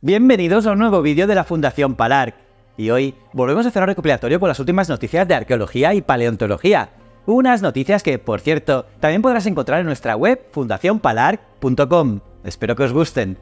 Bienvenidos a un nuevo vídeo de la Fundación Palarc. Y hoy volvemos a hacer un recopilatorio con las últimas noticias de arqueología y paleontología. Unas noticias que, por cierto, también podrás encontrar en nuestra web fundacionpalarc.com. Espero que os gusten.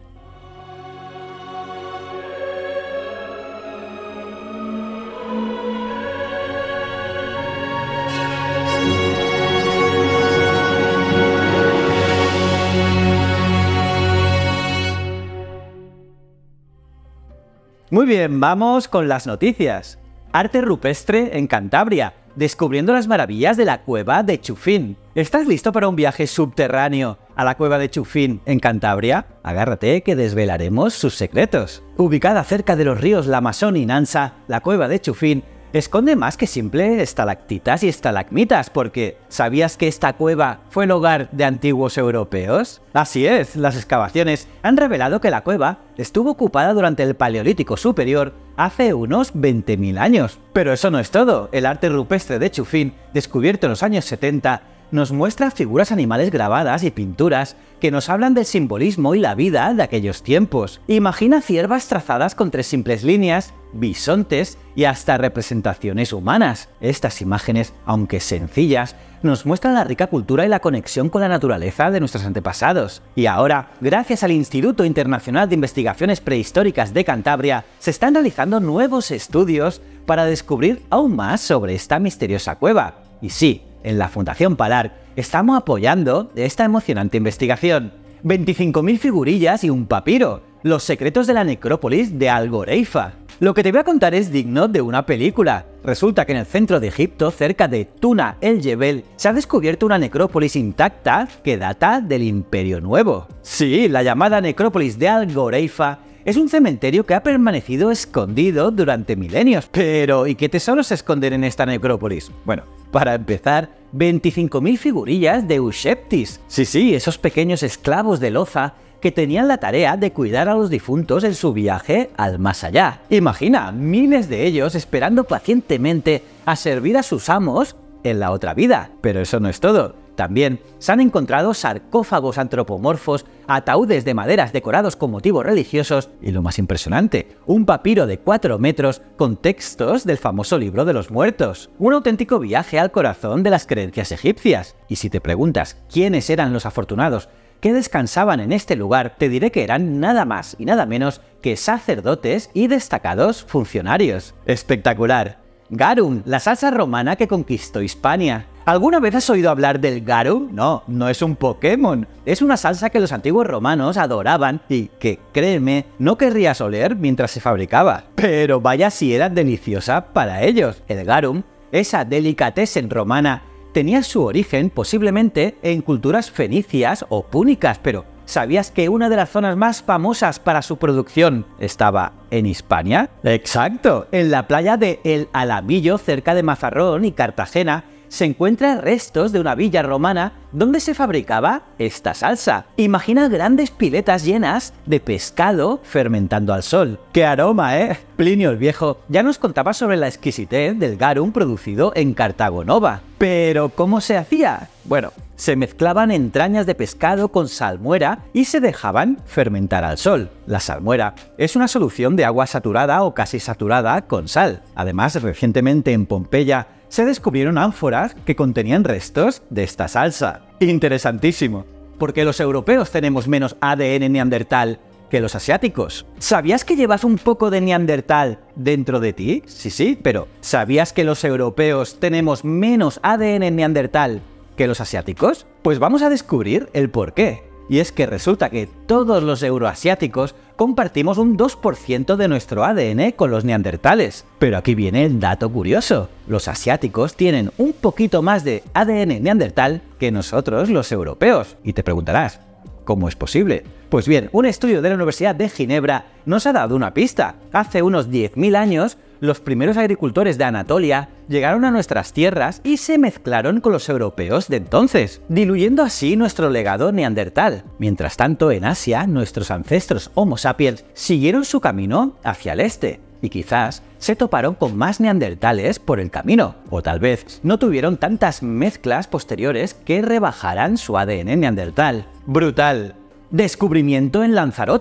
Muy bien, vamos con las noticias. Arte rupestre en Cantabria, descubriendo las maravillas de la cueva de Chufín. ¿Estás listo para un viaje subterráneo a la cueva de Chufín en Cantabria? Agárrate que desvelaremos sus secretos. Ubicada cerca de los ríos Lamasón y Nansa, la cueva de Chufín esconde más que simple estalactitas y estalagmitas, porque ¿sabías que esta cueva fue el hogar de antiguos europeos? Así es, las excavaciones han revelado que la cueva estuvo ocupada durante el Paleolítico Superior hace unos 20.000 años. Pero eso no es todo. El arte rupestre de Chufín, descubierto en los años 70, nos muestra figuras animales grabadas y pinturas que nos hablan del simbolismo y la vida de aquellos tiempos. Imagina ciervas trazadas con 3 simples líneas, bisontes y hasta representaciones humanas. Estas imágenes, aunque sencillas, nos muestran la rica cultura y la conexión con la naturaleza de nuestros antepasados. Y ahora, gracias al Instituto Internacional de Investigaciones Prehistóricas de Cantabria, se están realizando nuevos estudios para descubrir aún más sobre esta misteriosa cueva. Y sí, en la Fundación Palarc estamos apoyando esta emocionante investigación. 25.000 figurillas y un papiro. Los secretos de la necrópolis de Algoreifa. Lo que te voy a contar es digno de una película. Resulta que en el centro de Egipto, cerca de Tuna el Jebel, se ha descubierto una necrópolis intacta que data del Imperio Nuevo. Sí, la llamada necrópolis de Algoreifa es un cementerio que ha permanecido escondido durante milenios. Pero, ¿y qué tesoros se esconden en esta necrópolis? Bueno, para empezar, 25.000 figurillas de Usheptis. Sí, esos pequeños esclavos de loza que tenían la tarea de cuidar a los difuntos en su viaje al más allá. Imagina, miles de ellos esperando pacientemente a servir a sus amos en la otra vida. Pero eso no es todo. También se han encontrado sarcófagos antropomorfos, ataúdes de maderas decorados con motivos religiosos y, lo más impresionante, un papiro de 4 metros con textos del famoso libro de los muertos. Un auténtico viaje al corazón de las creencias egipcias. Y si te preguntas quiénes eran los afortunados que descansaban en este lugar, te diré que eran nada más y nada menos que sacerdotes y destacados funcionarios. ¡Espectacular! Garum, la salsa romana que conquistó Hispania. ¿Alguna vez has oído hablar del garum? No, no es un Pokémon. Es una salsa que los antiguos romanos adoraban y que, créeme, no querrías oler mientras se fabricaba. Pero vaya si era deliciosa para ellos. El garum, esa delicatessen romana, tenía su origen posiblemente en culturas fenicias o púnicas, pero ¿sabías que una de las zonas más famosas para su producción estaba en Hispania? ¡Exacto! En la playa de El Alamillo, cerca de Mazarrón y Cartagena, se encuentran restos de una villa romana donde se fabricaba esta salsa. Imagina grandes piletas llenas de pescado fermentando al sol. ¡Qué aroma, eh! Plinio el Viejo ya nos contaba sobre la exquisitez del garum producido en Cartago Nova. ¿Pero cómo se hacía? Bueno, se mezclaban entrañas de pescado con salmuera y se dejaban fermentar al sol. La salmuera es una solución de agua saturada o casi saturada con sal. Además, recientemente en Pompeya se descubrieron ánforas que contenían restos de esta salsa. Interesantísimo, porque los europeos tenemos menos ADN neandertal que los asiáticos. ¿Sabías que llevas un poco de neandertal dentro de ti? Sí, pero ¿sabías que los europeos tenemos menos ADN neandertal que los asiáticos? Pues vamos a descubrir el porqué. Y es que resulta que todos los euroasiáticos compartimos un 2% de nuestro ADN con los neandertales. Pero aquí viene el dato curioso. Los asiáticos tienen un poquito más de ADN neandertal que nosotros los europeos. Y te preguntarás, ¿cómo es posible? Pues bien, un estudio de la Universidad de Ginebra nos ha dado una pista. Hace unos 10.000 años, los primeros agricultores de Anatolia llegaron a nuestras tierras y se mezclaron con los europeos de entonces, diluyendo así nuestro legado neandertal. Mientras tanto, en Asia, nuestros ancestros Homo sapiens siguieron su camino hacia el este, y quizás se toparon con más neandertales por el camino, o tal vez no tuvieron tantas mezclas posteriores que rebajaran su ADN neandertal. ¡Brutal! Descubrimiento en Lanzarote.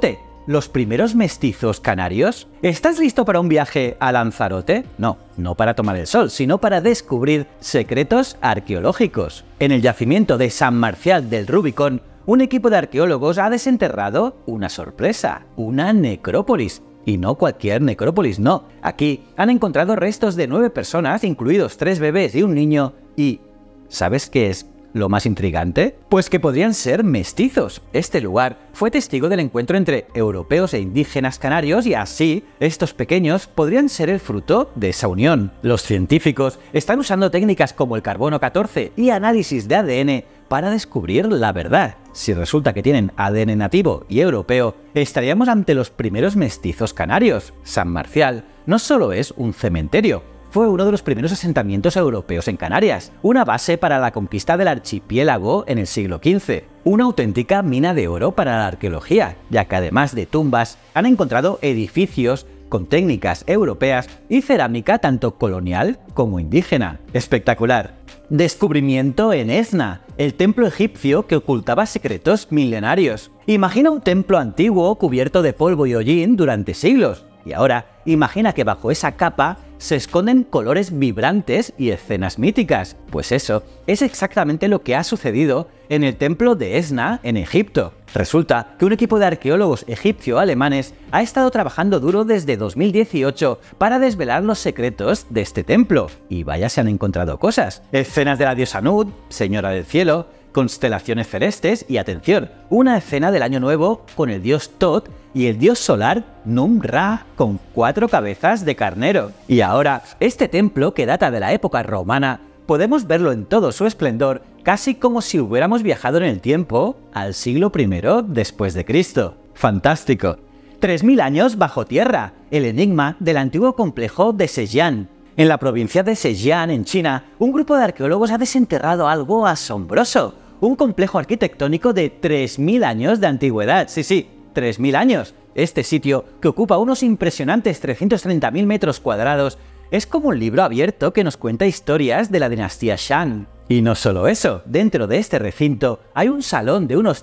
¿Los primeros mestizos canarios? ¿Estás listo para un viaje a Lanzarote? No, no para tomar el sol, sino para descubrir secretos arqueológicos. En el yacimiento de San Marcial del Rubicón, un equipo de arqueólogos ha desenterrado una sorpresa, una necrópolis. Y no cualquier necrópolis, no. Aquí han encontrado restos de 9 personas, incluidos 3 bebés y un niño, y ¿sabes qué es lo más intrigante? Pues que podrían ser mestizos. Este lugar fue testigo del encuentro entre europeos e indígenas canarios y así, estos pequeños podrían ser el fruto de esa unión. Los científicos están usando técnicas como el carbono 14 y análisis de ADN para descubrir la verdad. Si resulta que tienen ADN nativo y europeo, estaríamos ante los primeros mestizos canarios. San Marcial no solo es un cementerio, fue uno de los primeros asentamientos europeos en Canarias, una base para la conquista del archipiélago en el siglo XV, una auténtica mina de oro para la arqueología, ya que además de tumbas, han encontrado edificios con técnicas europeas y cerámica tanto colonial como indígena. ¡Espectacular! Descubrimiento en Esna, el templo egipcio que ocultaba secretos milenarios. Imagina un templo antiguo cubierto de polvo y hollín durante siglos. Y ahora, imagina que bajo esa capa se esconden colores vibrantes y escenas míticas. Pues eso es exactamente lo que ha sucedido en el templo de Esna, en Egipto. Resulta que un equipo de arqueólogos egipcio-alemanes ha estado trabajando duro desde 2018 para desvelar los secretos de este templo. Y vaya, se han encontrado cosas. Escenas de la diosa Nut, señora del cielo, constelaciones celestes y, atención, una escena del Año Nuevo con el dios Tot y el dios solar Num-Ra con 4 cabezas de carnero. Y ahora, este templo, que data de la época romana, podemos verlo en todo su esplendor, casi como si hubiéramos viajado en el tiempo al siglo I después de Cristo. ¡Fantástico! 3000 años bajo tierra, el enigma del antiguo complejo de Zhejiang. En la provincia de Zhejiang, en China, un grupo de arqueólogos ha desenterrado algo asombroso, un complejo arquitectónico de 3000 años de antigüedad. Sí, 3000 años. Este sitio, que ocupa unos impresionantes 330.000 metros cuadrados, es como un libro abierto que nos cuenta historias de la dinastía Shang. Y no solo eso, dentro de este recinto hay un salón de unos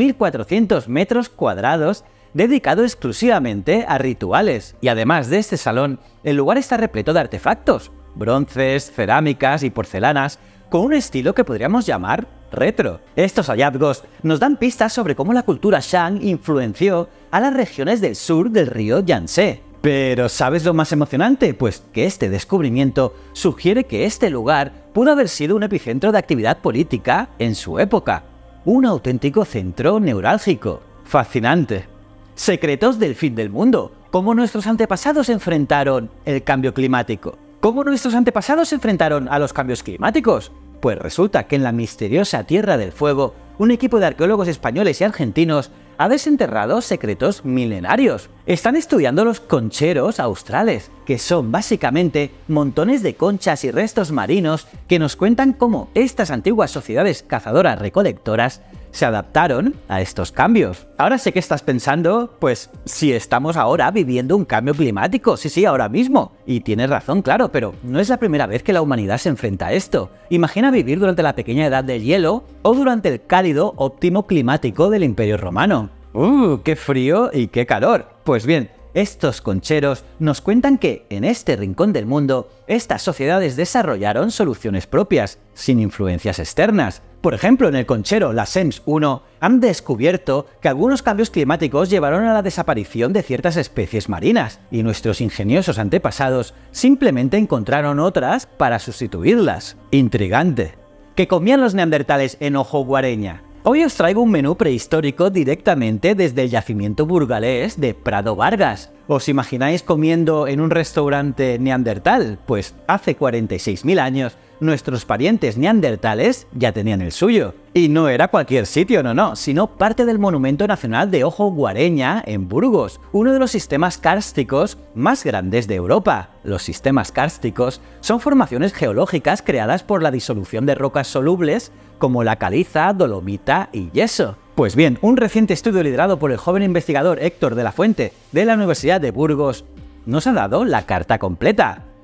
3.400 metros cuadrados dedicado exclusivamente a rituales. Y además de este salón, el lugar está repleto de artefactos, bronces, cerámicas y porcelanas, con un estilo que podríamos llamar retro. Estos hallazgos nos dan pistas sobre cómo la cultura Shang influenció a las regiones del sur del río Yangtze. Pero ¿sabes lo más emocionante? Pues que este descubrimiento sugiere que este lugar pudo haber sido un epicentro de actividad política en su época. Un auténtico centro neurálgico. Fascinante. Secretos del fin del mundo. ¿Cómo nuestros antepasados enfrentaron el cambio climático? ¿Cómo nuestros antepasados se enfrentaron a los cambios climáticos? Pues resulta que en la misteriosa Tierra del Fuego, un equipo de arqueólogos españoles y argentinos ha desenterrado secretos milenarios. Están estudiando los concheros australes, que son básicamente montones de conchas y restos marinos que nos cuentan cómo estas antiguas sociedades cazadoras-recolectoras se adaptaron a estos cambios. Ahora sé que estás pensando, pues, si estamos ahora viviendo un cambio climático, sí, ahora mismo. Y tienes razón, claro, pero no es la primera vez que la humanidad se enfrenta a esto. Imagina vivir durante la pequeña edad del hielo o durante el cálido óptimo climático del Imperio Romano. ¡Qué frío y qué calor! Pues bien, estos concheros nos cuentan que, en este rincón del mundo, estas sociedades desarrollaron soluciones propias, sin influencias externas. Por ejemplo, en el conchero La Sens 1 han descubierto que algunos cambios climáticos llevaron a la desaparición de ciertas especies marinas, y nuestros ingeniosos antepasados simplemente encontraron otras para sustituirlas. Intrigante. ¿Qué comían los neandertales en Ojo Guareña? Hoy os traigo un menú prehistórico directamente desde el yacimiento burgalés de Prado Vargas. ¿Os imagináis comiendo en un restaurante neandertal? Pues hace 46.000 años nuestros parientes neandertales ya tenían el suyo. Y no era cualquier sitio, no, sino parte del Monumento Nacional de Ojo Guareña en Burgos, uno de los sistemas kársticos más grandes de Europa. Los sistemas kársticos son formaciones geológicas creadas por la disolución de rocas solubles como la caliza, dolomita y yeso. Pues bien, un reciente estudio liderado por el joven investigador Héctor de la Fuente de la Universidad de Burgos nos ha dado la carta completa.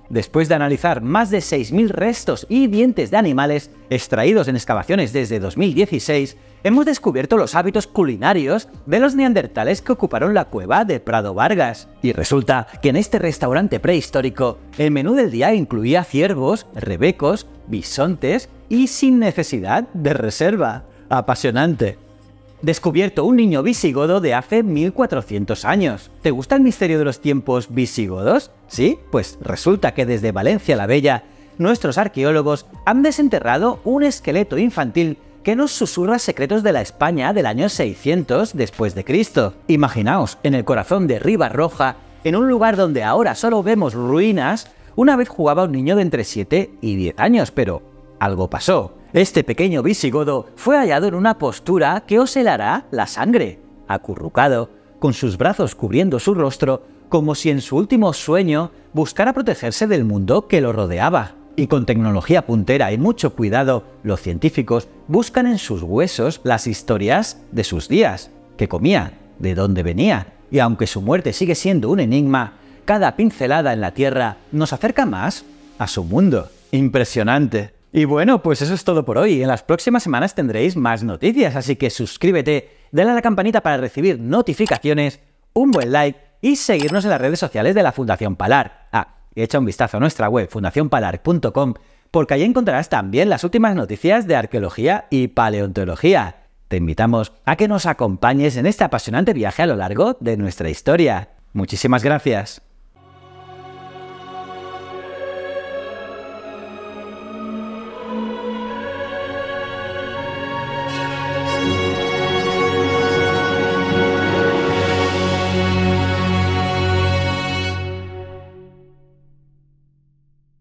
Después de analizar más de 6.000 restos y dientes de animales extraídos en excavaciones desde 2016, hemos descubierto los hábitos culinarios de los neandertales que ocuparon la cueva de Prado Vargas. Y resulta que en este restaurante prehistórico, el menú del día incluía ciervos, rebecos, bisontes y sin necesidad de reserva. Apasionante. Descubierto un niño visigodo de hace 1400 años. ¿Te gusta el misterio de los tiempos visigodos? ¿Sí? Pues resulta que desde Valencia la Bella, nuestros arqueólogos han desenterrado un esqueleto infantil que nos susurra secretos de la España del año 600 después de Cristo. Imaginaos, en el corazón de Ribarroja, en un lugar donde ahora solo vemos ruinas, una vez jugaba un niño de entre 7 y 10 años, pero algo pasó. Este pequeño visigodo fue hallado en una postura que os helará la sangre, acurrucado, con sus brazos cubriendo su rostro, como si en su último sueño buscara protegerse del mundo que lo rodeaba. Y con tecnología puntera y mucho cuidado, los científicos buscan en sus huesos las historias de sus días, qué comía, de dónde venía, y aunque su muerte sigue siendo un enigma, cada pincelada en la Tierra nos acerca más a su mundo. Impresionante. Y bueno, pues eso es todo por hoy. En las próximas semanas tendréis más noticias, así que suscríbete, dale a la campanita para recibir notificaciones, un buen like y seguirnos en las redes sociales de la Fundación Palar. Y echa un vistazo a nuestra web fundacionpalar.com porque allí encontrarás también las últimas noticias de arqueología y paleontología. Te invitamos a que nos acompañes en este apasionante viaje a lo largo de nuestra historia. Muchísimas gracias.